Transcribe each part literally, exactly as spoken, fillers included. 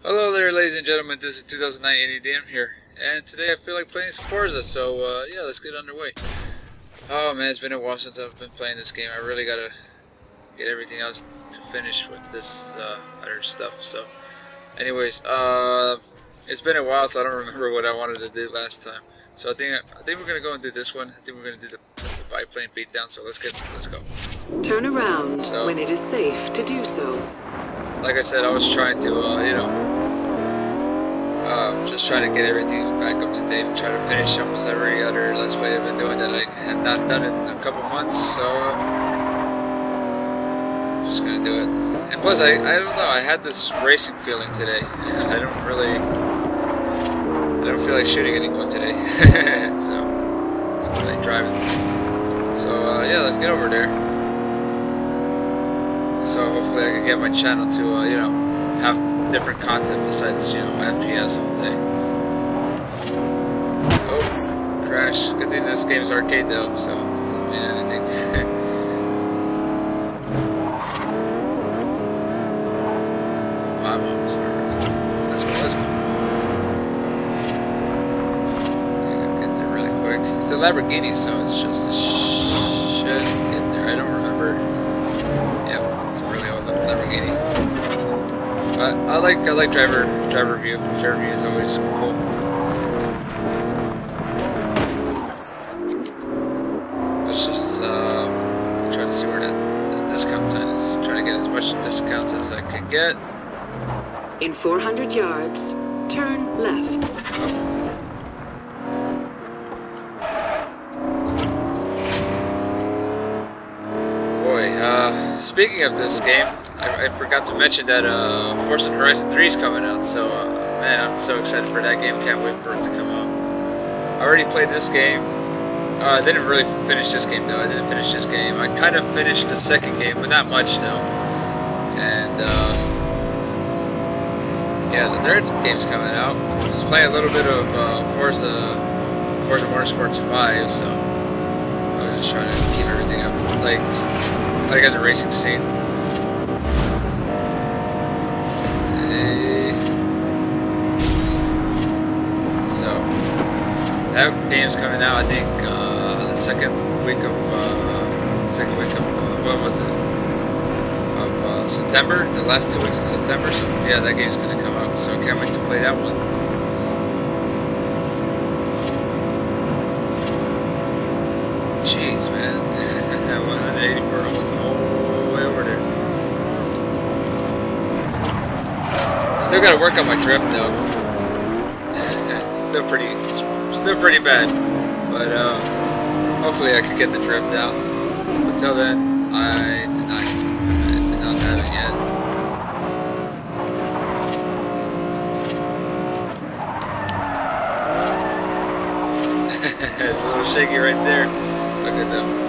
Hello there, ladies and gentlemen. This is two thousand nine A D M here, and today I feel like playing some Forza. So uh, yeah, let's get underway. Oh man, it's been a while since I've been playing this game. I really gotta get everything else to finish with this uh, other stuff. So, anyways, uh, it's been a while, so I don't remember what I wanted to do last time. So I think I think we're gonna go and do this one. I think we're gonna do the, the biplane beatdown. So let's get let's go. Turn around so, when it is safe to do so. Like I said, I was trying to, uh, you know, uh, just trying to get everything back up to date and try to finish almost every other Let's Play I've been doing that I have not done in a couple months. So uh, just gonna do it. And plus, I I don't know. I had this racing feeling today. I don't really. I don't feel like shooting anyone today, so I'm really driving. So uh, yeah, let's get over there. So hopefully I can get my channel to uh, you know, have different content besides, you know, F P S all day. Oh, crash! Good thing this game's arcade though, so it doesn't mean anything. Five miles. Let's go. Let's go. It's a Lamborghini, so it's just a sh should get there. I don't remember. Yep, it's a really old Lamborghini. But I like I like driver driver view. Driver view is always cool. Let's just uh, try to see where that, that discount sign is. Try to get as much discounts as I can get. In four hundred yards, turn left. Oh. Uh, speaking of this game, I, I forgot to mention that uh, Forza Horizon three is coming out, so uh, man, I'm so excited for that game, can't wait for it to come out. I already played this game. uh, I didn't really finish this game though, I didn't finish this game. I kind of finished the second game, but not much though. And uh, yeah, the third game's coming out. I was playing a little bit of uh, Forza, Forza Motorsports five, so I was just trying to keep everything up, like like in the racing scene. Uh, so that game's coming out. I think uh, the second week of uh, second week of uh, what was it? Of uh, September. The last two weeks of September. So yeah, that game's gonna come out. So I can't wait to play that one. Jeez, man. one eighty-four, almost the whole way over there. Still gotta work on my drift though. still pretty, still pretty bad. But uh, hopefully I can get the drift down. Until then, I did not, I did not have it yet. It's a little shaky right there. It's not good though.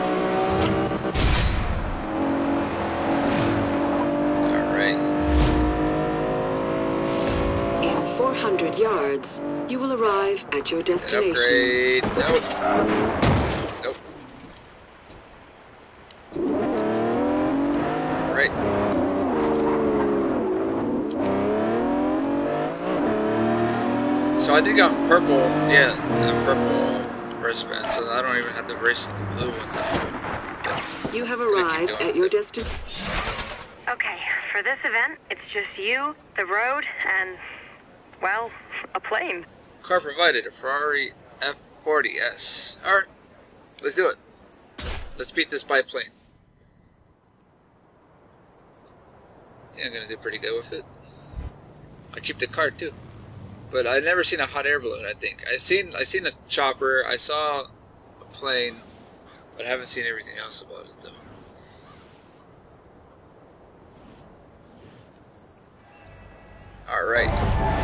four hundred yards, you will arrive at your destination. Upgrade. Nope. Nope. Alright. So I think I'm purple. Yeah, I'm purple wristband, so I don't even have to race the blue ones anymore. You have arrived at your destination. Okay, for this event, it's just you, the road, and well, a plane. Car provided, a Ferrari F forty S. Alright, let's do it. Let's beat this biplane. Yeah, I'm gonna do pretty good with it. I keep the car too. But I've never seen a hot air balloon, I think. I seen I seen a chopper, I saw a plane, but I haven't seen everything else about it though. Alright.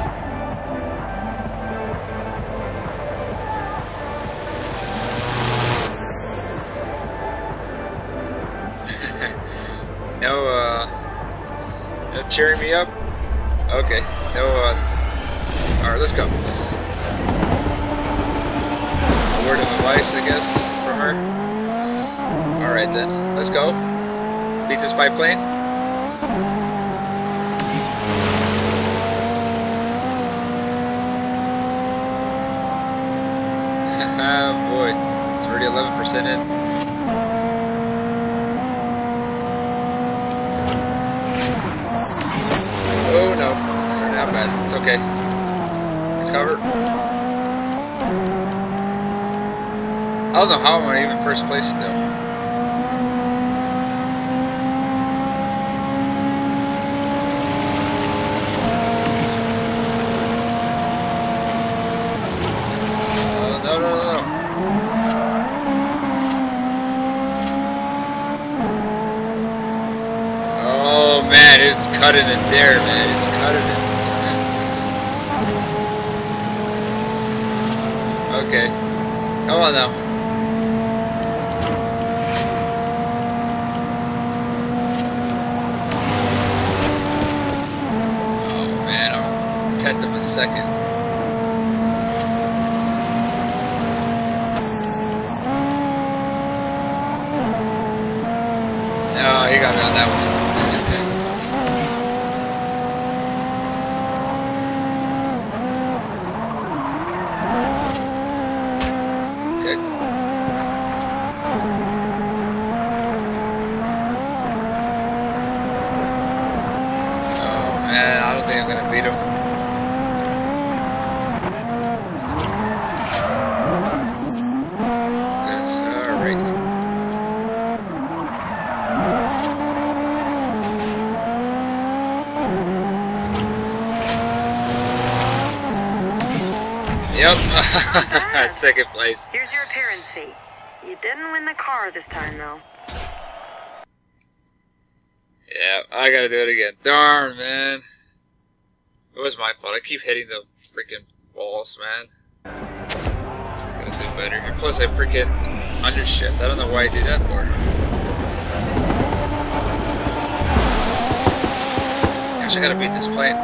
No, uh, no cheering me up? Okay, no, uh, alright, let's go. Word of advice, I guess, from her. Alright then, let's go. Beat this biplane. It's already eleven percent in. Oh no, it's not bad. It's okay. Recover. I don't know how am I even first place still. Man, it's cutting it there, man. It's cutting it. Okay. Come on now. Oh, man. I'm a tenth of a second. Oh, he got me on that one. I'm gonna beat him. Yes, alright. Yep. Second place. Here's your appearance fee. You didn't win the car this time, though. Yeah, I gotta do it again. Darn, man. It was my fault. I keep hitting the freaking walls, man. Gotta do better here. Plus, I freaking undershift. I don't know why I did that for. Gosh, I gotta beat this plane.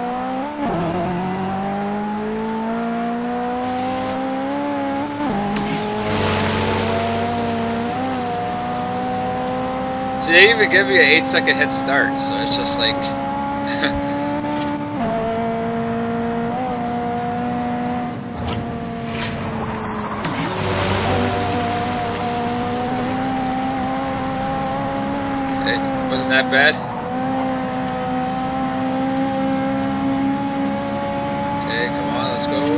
See, they even give me an eight second head start, so it's just like. Wasn't that bad? Okay, come on, let's go.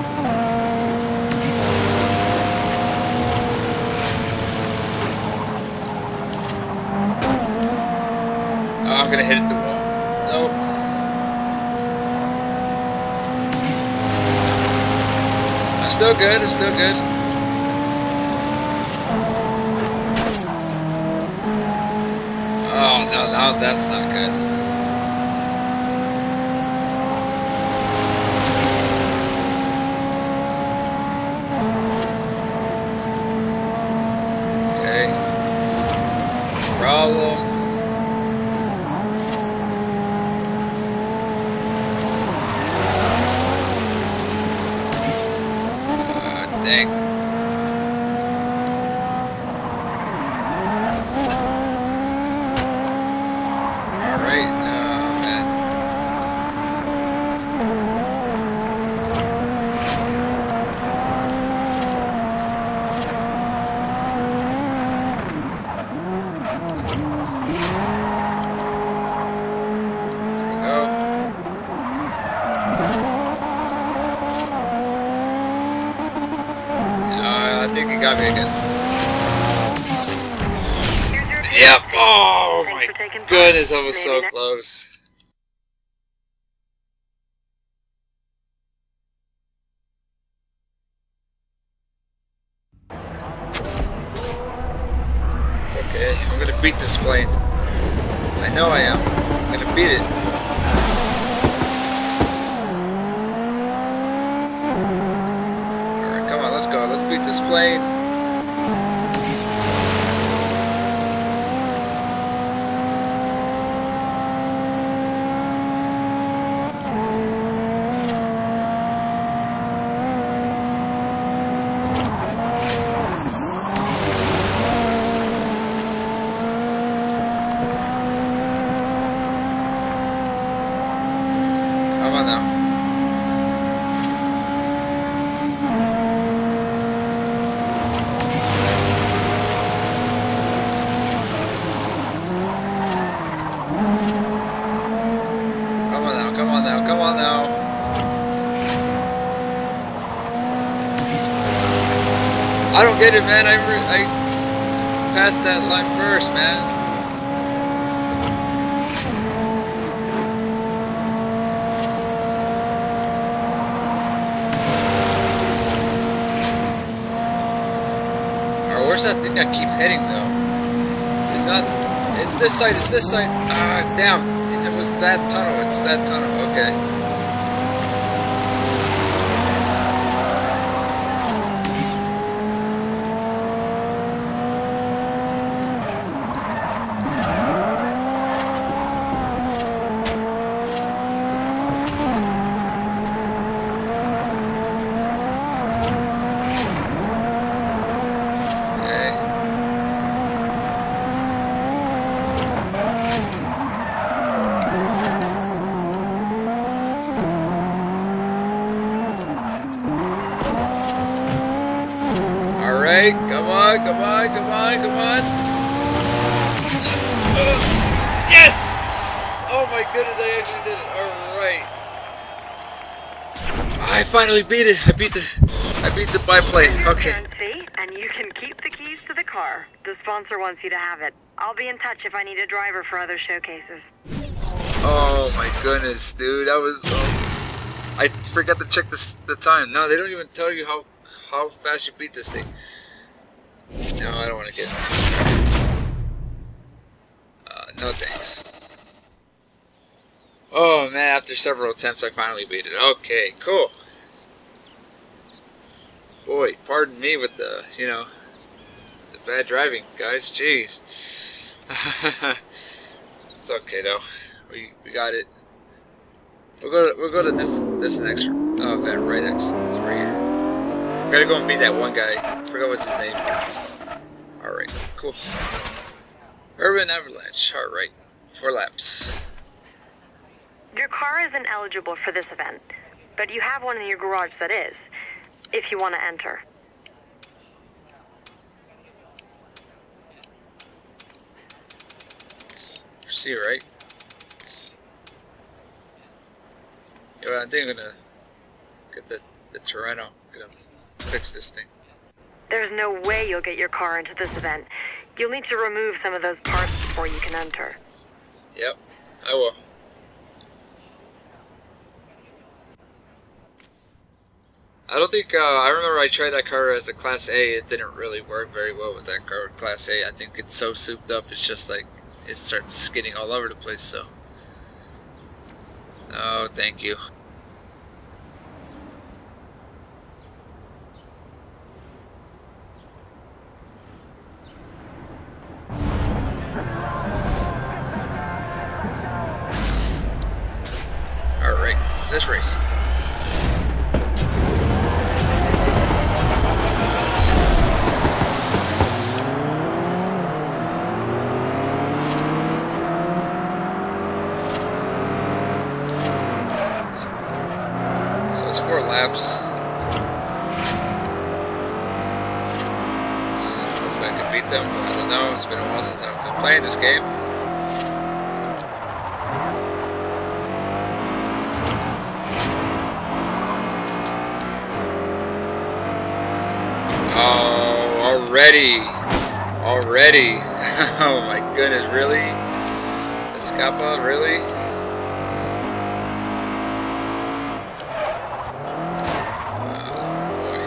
Oh, I'm gonna hit it the wall. Nope. I'm still good, I'm still good. Oh, no, no, that's not good. Okay. Problem. Uh, dang. I think he got me again. Yep. Oh my goodness, I was so close. It's okay. I'm gonna beat this plane. I know I am. I'm gonna beat it. Alright, come on, let's go. Let's beat this plane. Come on now. come on now, come on now. I don't get it, man. I, re I passed that line first, man. Or where's that thing I keep hitting, though? It's not... It's this side, it's this side. Ah, damn. It was that tunnel, it's that tunnel. Okay. Come on, come on, come on, come on. Uh, yes! Oh my goodness, I actually did it. Alright. I finally beat it. I beat the I beat the biplane. Okay. And you can keep the keys to the car. The sponsor wants you to have it. I'll be in touch if I need a driver for other showcases. Oh my goodness, dude. That was um, I forgot to check this the time. No, they don't even tell you how how fast you beat this thing. No, I don't want to get into this. Uh, no thanks. Oh man, after several attempts I finally beat it. Okay, cool. Boy, pardon me with the, you know, the bad driving, guys. Jeez. It's okay though. We we got it. We'll go to we'll go to this this next uh, event right next right here. Gotta go and beat that one guy. I forgot what's his name. Alright, cool. Urban Avalanche. Alright. Four laps. Your car isn't eligible for this event, but you have one in your garage that is, if you want to enter. See, right? Yeah, I think I'm gonna get the, the Toronto. Gonna fix this thing. There's no way you'll get your car into this event. You'll need to remove some of those parts before you can enter. Yep, I will. I don't think, uh, I remember I tried that car as a Class A. It didn't really work very well with that car, Class A. I think it's so souped up, it's just like, it starts skidding all over the place, so. No, thank you. Alright, let's race. So it's four laps. Let's, hopefully I can beat them. I don't know, it's been a while since I've been playing this game. Oh, already, already. Oh my goodness, really? Escapa, really? Oh boy.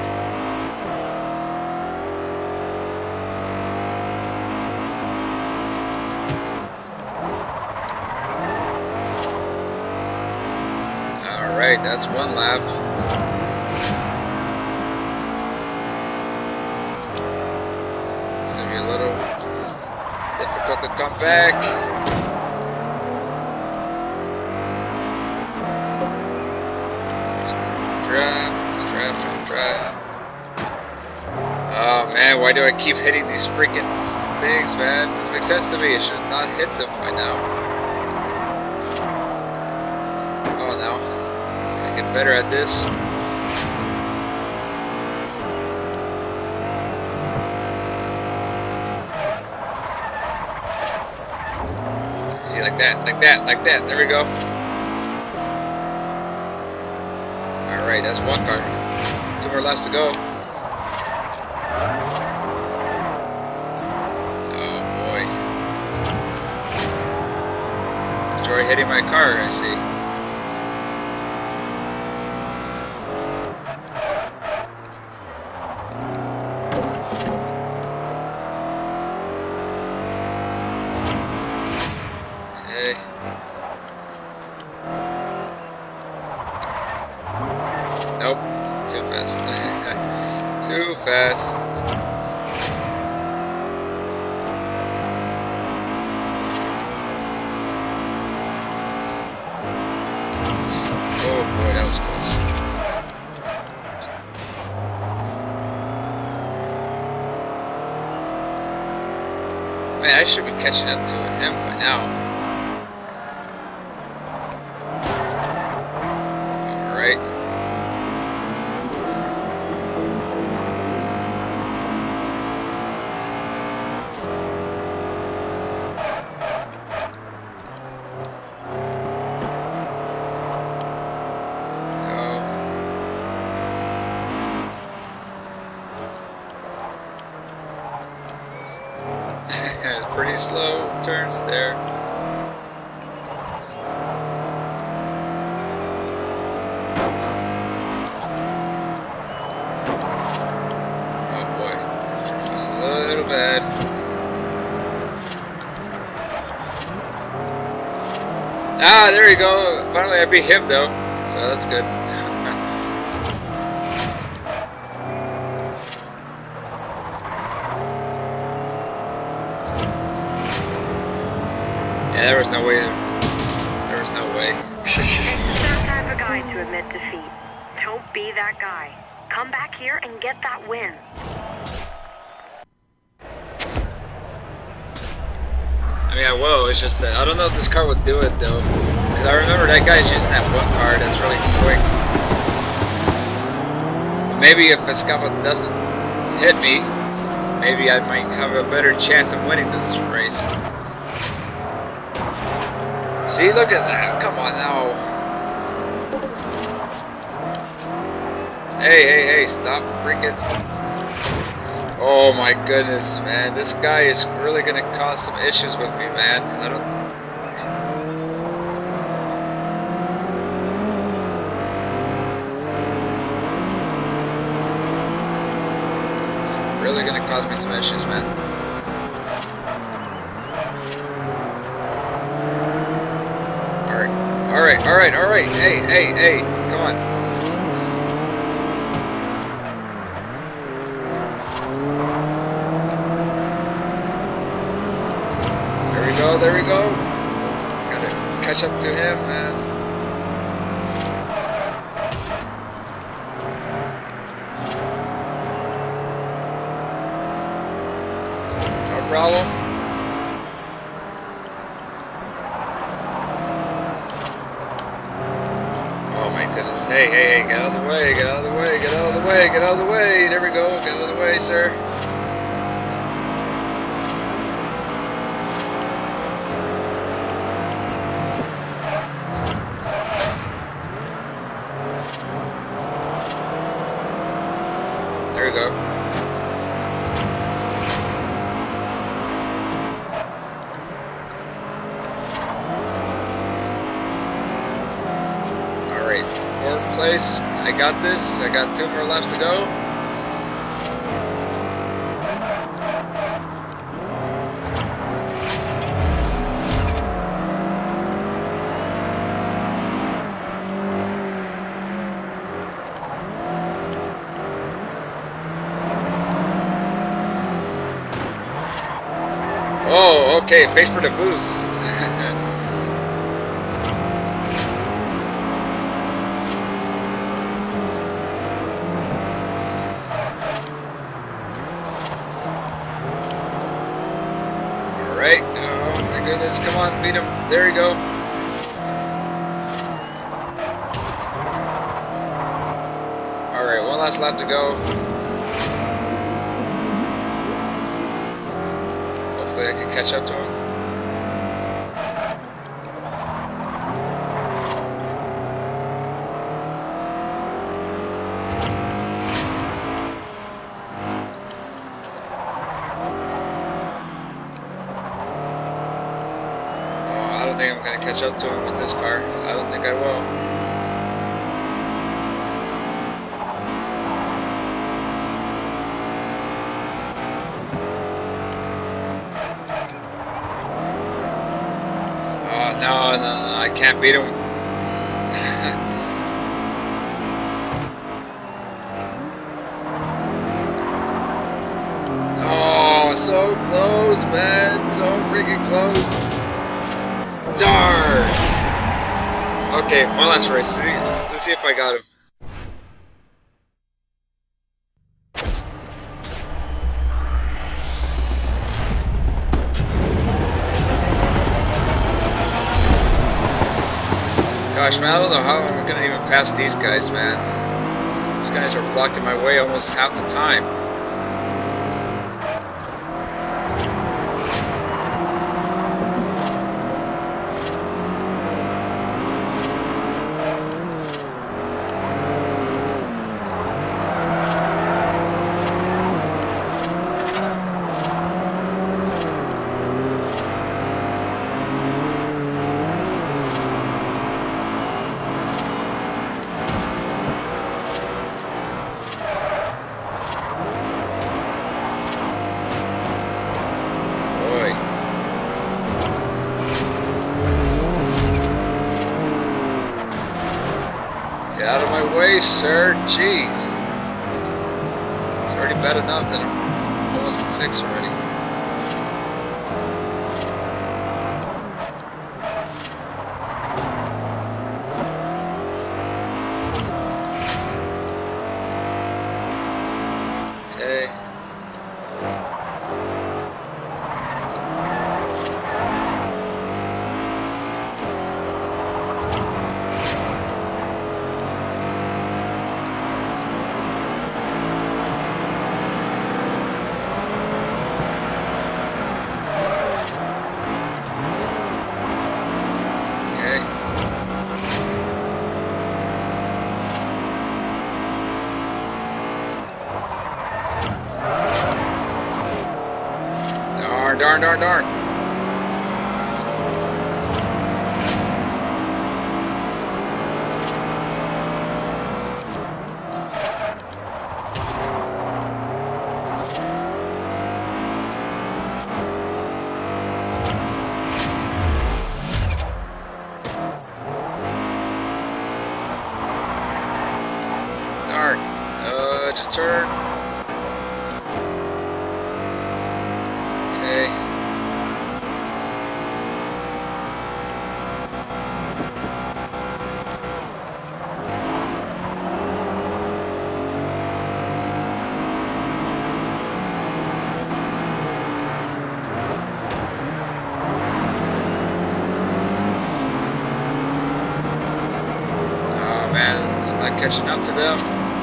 All right, that's one lap. It's gonna be a little difficult to come back. Draft, draft, draft, draft. Oh man, why do I keep hitting these freaking things, man? Doesn't make sense to me. I should not hit them by now. Oh no. Gotta get better at this. See, like that, like that, like that. There we go. Alright, that's one car. Two more laps to go. Oh boy. Joy hitting my car, I see. Nope, too fast. Too fast. Oh boy, that was close. Man, I should be catching up to him by now. Alright. Pretty slow turns there. Oh boy, that feels a little bad. Ah, there you go. Finally I beat him though, so that's good. Yeah, there was no way. There was no way. It's that type of guy to admit defeat. Don't be that guy. Come back here and get that win. I mean, I will. It's just that I don't know if this car would do it though, because I remember that guy's using that one car that's really quick. Maybe if Escapa doesn't hit me, maybe I might have a better chance of winning this race. See, look at that. Come on now. Hey, hey, hey, stop freaking. Oh my goodness, man. This guy is really going to cause some issues with me, man. I don't... It's really going to cause me some issues, man. Alright, alright, alright. Hey, hey, hey. Come on. There we go, there we go. Gotta catch up to him, man. No problem. Goodness. Hey, hey, hey, get out of the way, get out of the way, get out of the way, get out of the way. There we go, get out of the way, sir. There we go. Fourth place, I got this. I got two more laps to go. Oh, okay, face for the boost. Alright, oh my goodness, come on, beat him. There you go. Alright, one last lap to go. Hopefully I can catch up to him. gonna catch up to him with this car. I don't think I will. Oh no, no, no! I can't beat him. Oh, so close, man! So freaking close! Darn! Okay, one last race. Let's see if I got him. Gosh, man, I don't know how I'm gonna even pass these guys, man. These guys are blocking my way almost half the time. Get out of my way, sir. Jeez. It's already bad enough that I'm almost at six already. Okay. Darn, darn, darn. Darn. Uh, just turn. Okay. Oh man, I'm not catching up to them.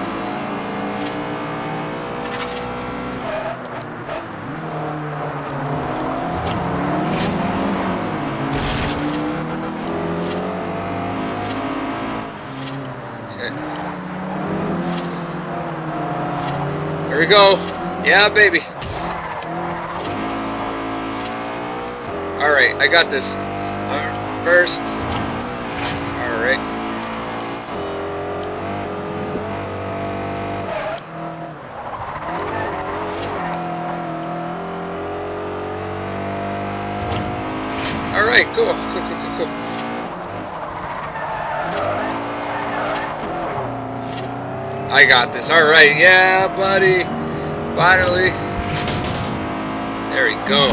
Here we go. Yeah, baby. Alright, I got this. I'm first. Alright. Alright, cool. Cool, cool, cool, cool. I got this. Alright, yeah, buddy. Finally. There we go.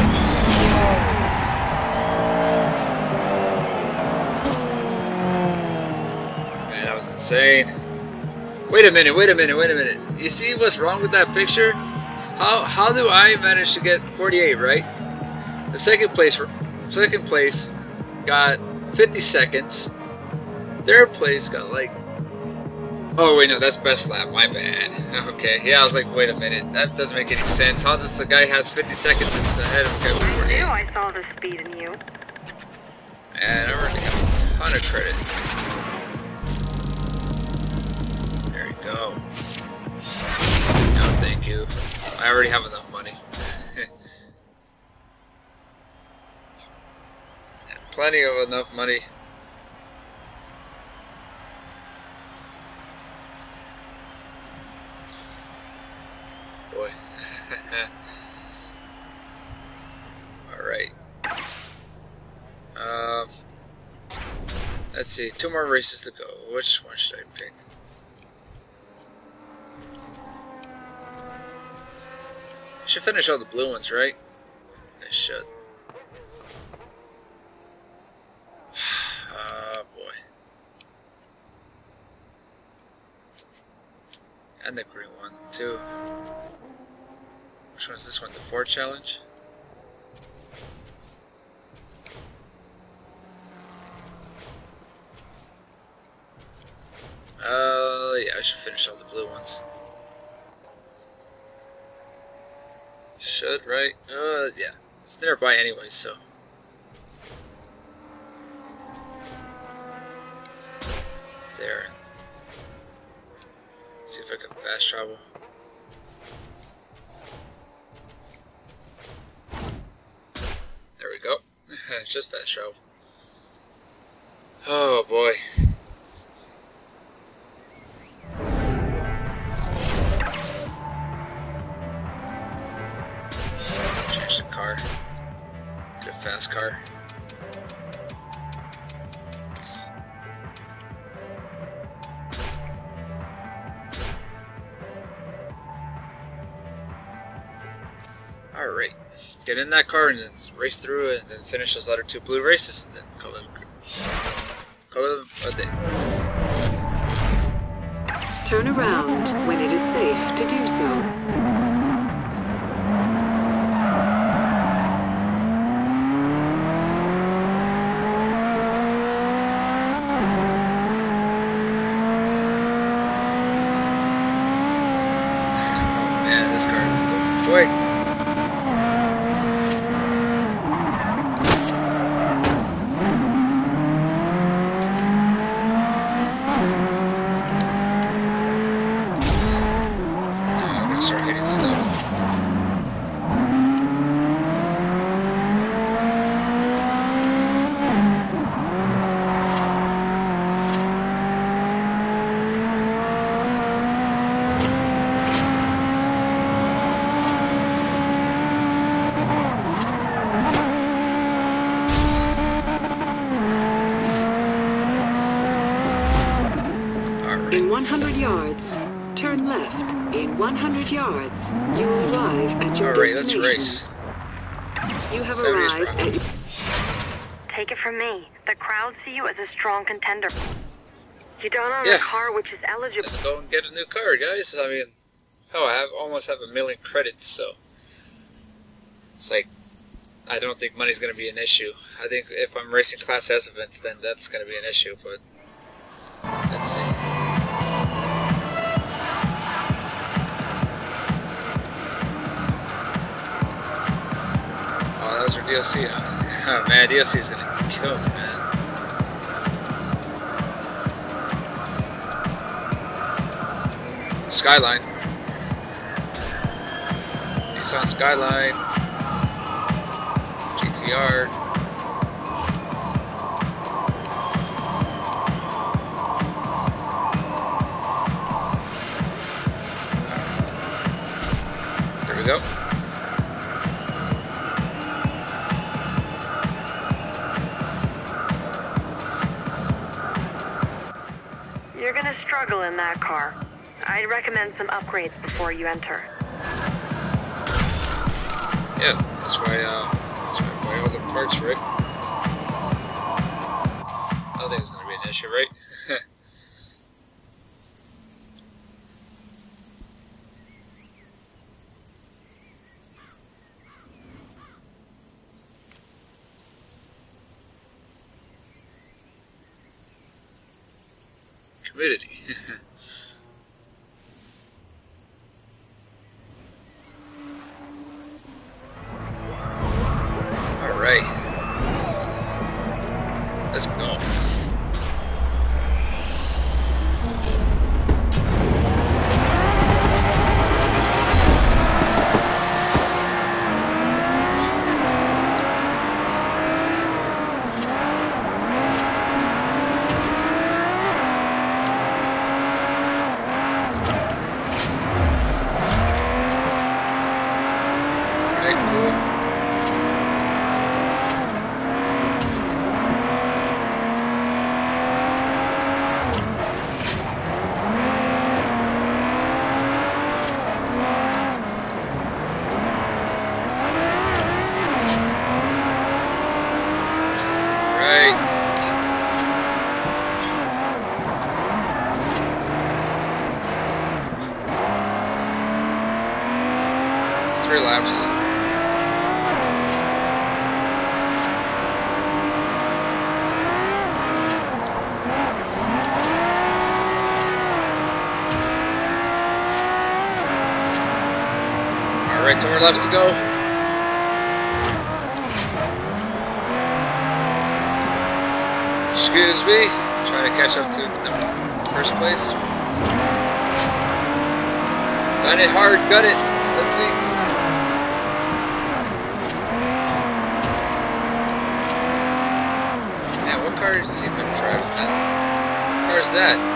Man, that was insane. Wait a minute, wait a minute, wait a minute. You see what's wrong with that picture? How how do I manage to get forty-eight, right? The second place second place got fifty seconds. Third place got like, oh wait, no, that's best lap, my bad. Okay, yeah, I was like, wait a minute, that doesn't make any sense. How does the guy has fifty seconds ahead of the guy with I forty-eight? knew I saw the speed in you. And I already have a ton of credit. There you go. No, thank you. I already have enough money. plenty of enough money. Boy. Alright. Um, let's see, two more races to go. Which one should I pick? I should finish all the blue ones, right? I should. Ah, boy. And the green one, too. Which one's this one? The Ford Challenge? Uh, yeah, I should finish all the blue ones. Should, right? Uh, yeah. It's nearby anyway, so. There. See if I can fast travel. There we go. Just fast travel. Oh boy. Change the car. Get a fast car. Alright. Get in that car and then race through it and then finish those other two blue races and then call it, call it a day. Turn around when it is safe to do so. Man, this car can go quick. Start hitting stuff. Alright. In one hundred yards, turn left. In one hundred yards, you will arrive at your Alright, let's destination. race. You have seventies arrived round. at... Take it from me. The crowd see you as a strong contender. You don't own Yeah. a car which is eligible. Let's go and get a new car, guys. I mean, oh, I have almost have a million credits, so it's like I don't think money's gonna be an issue. I think if I'm racing Class S events, then that's gonna be an issue. But let's see. Oh, that was our D L C, huh? Man, D L C is gonna kill me, man. Skyline. Nissan Skyline. G T R. There we go. You're gonna struggle in that car. I'd recommend some upgrades before you enter. Yeah, that's why, uh, that's why I buy all the parts, right? I don't think it's gonna be an issue, right? Community. Alright. Let's go. three laps. Alright, two more laps to go. Excuse me, trying to catch up to the first place. Got it hard, got it. Let's see. Man, what car is he been driving? What car is that?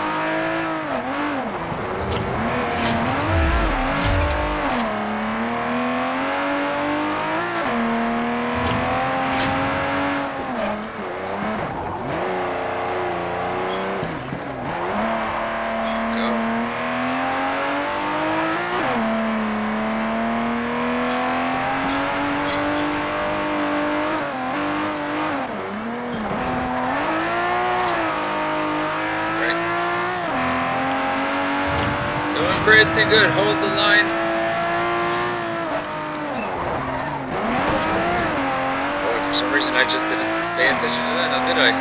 Pretty good, hold the line. Boy, for some reason I just didn't pay attention to that, now did I?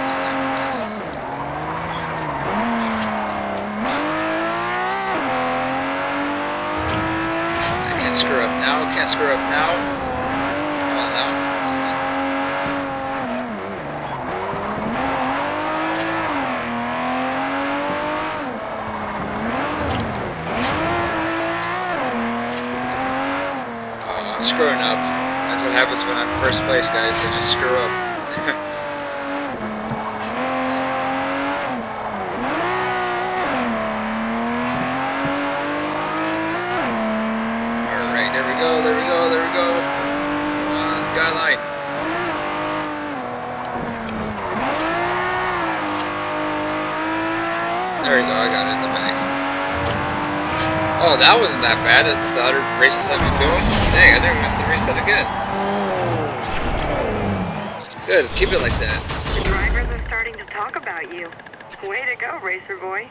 I can't screw up now, can't screw up now. Come on now. Screwing up. That's what happens when I'm first place, guys. I just screw up. Alright, there we go, there we go, there we go. Come on, skyline. There we go, I got it in the bag. Oh, that wasn't that bad. It's the other races I've been doing. Dang, I didn't have to race that again. Good, keep it like that. The drivers are starting to talk about you. Way to go, racer boy.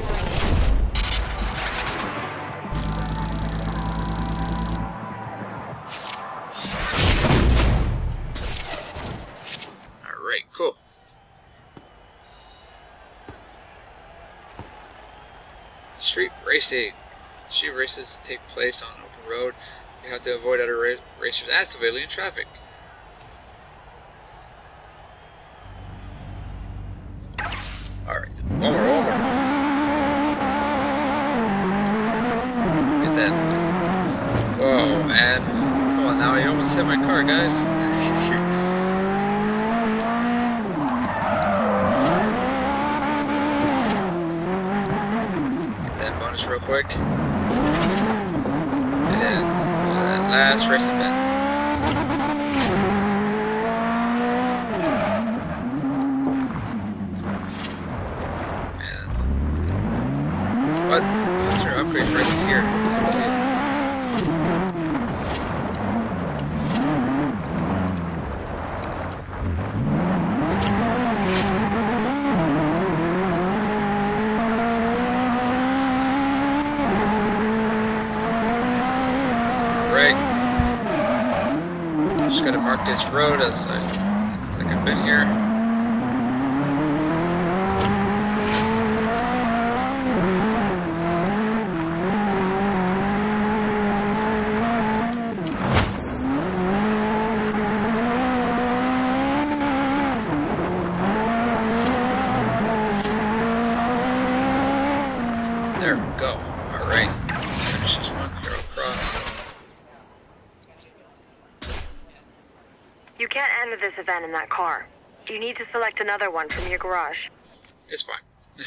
Alright, cool. Street racing. Street races take place on open road. You have to avoid other ra racers and civilian traffic. Alright, one more, one more. Get that. Whoa, man. Come on now, you almost hit my car, guys. Get that bonus real quick. And go to that last race event. And what? That's your upgrade right here. I see it. Just gotta mark this road as looks like I've been here. There we go. Alright. Let's finish this one. Hero Cross. You can't enter this event in that car. You need to select another one from your garage. It's fine.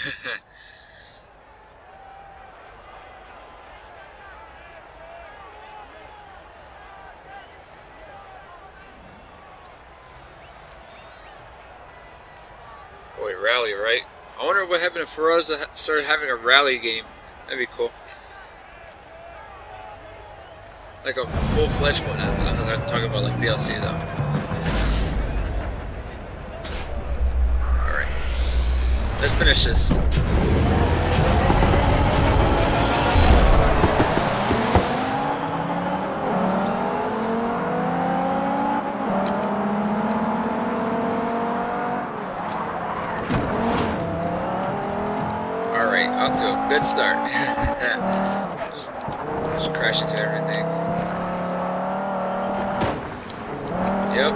Boy, rally, right? I wonder what happened if Forza started having a rally game. That'd be cool. Like a full-fledged one. I'm talking about like D L C though. Alright. Let's finish this. Off to a good start. Just crash into everything. Yep.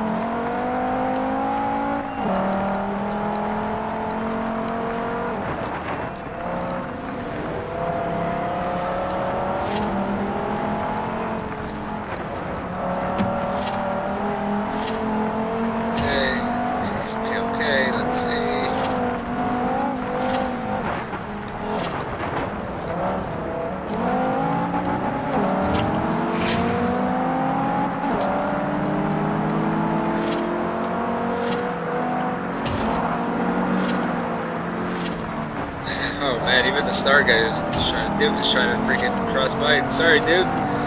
Okay, okay, okay, let's see. Oh man, even the star guy is trying. Duke is trying to freaking cross by. Sorry, Duke.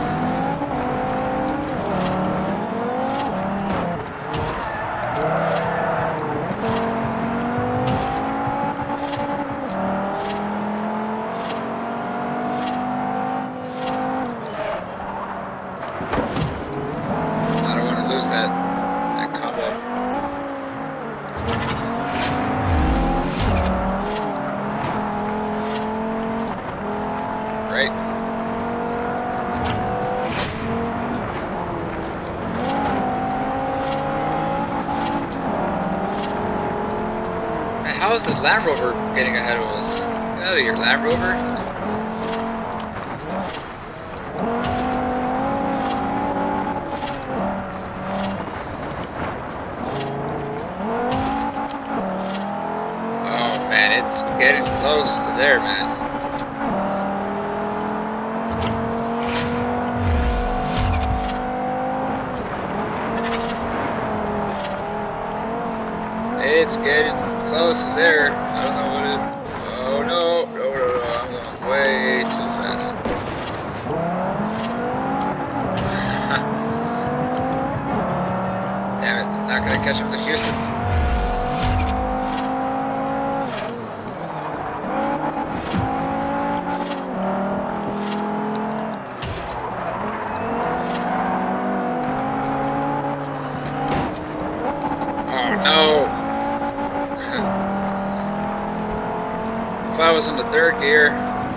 I don't want to lose that that combo. Right. Man, how is this Land Rover getting ahead of us? Get out of here, Land Rover. Oh man, it's getting close to there, man. It's getting close to there. I don't know what it... Oh no, no, no, no, I'm going way too fast. Damn it, I'm not gonna catch up to Houston. Oh no! If I was in the third gear.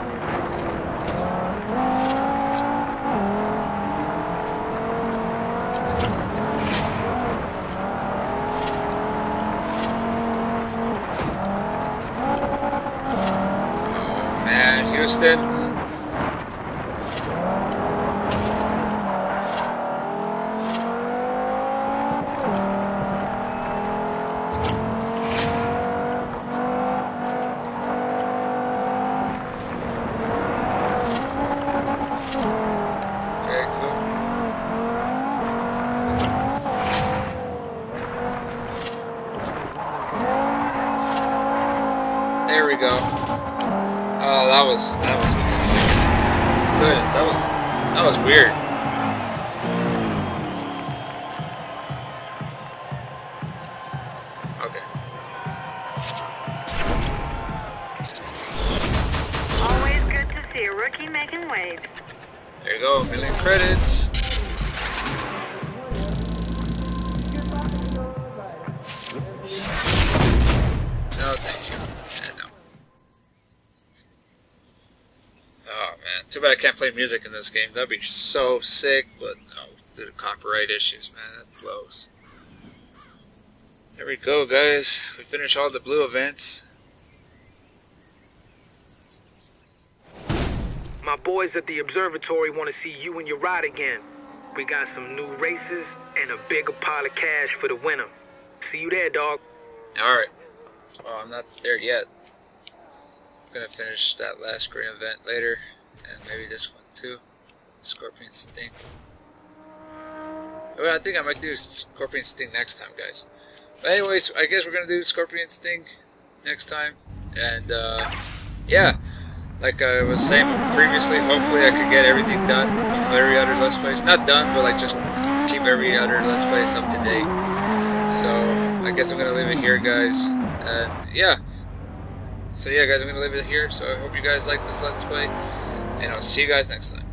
Oh man, Houston. There we go. Oh, that was that was goodness. That was that was weird. Okay. Always good to see a rookie making waves. There you go. Million credits. No, thank you. Too bad I can't play music in this game. That'd be so sick, but no, due to copyright issues, man, that blows. There we go, guys. We finished all the blue events. My boys at the observatory want to see you and your ride again. We got some new races and a bigger pile of cash for the winner. See you there, dog. Alright. Well, I'm not there yet. I'm gonna finish that last green event later. And maybe this one too. Scorpion Sting. Well, I think I might do Scorpion Sting next time, guys. But anyways, I guess we're gonna do Scorpion Sting next time. And uh, yeah, like I was saying previously, hopefully I could get everything done with every other Let's Plays. Not done, but like just keep every other Let's Plays up to date. So I guess I'm gonna leave it here, guys. And yeah. So yeah, guys, I'm gonna leave it here. So I hope you guys like this Let's Play. And I'll see you guys next time.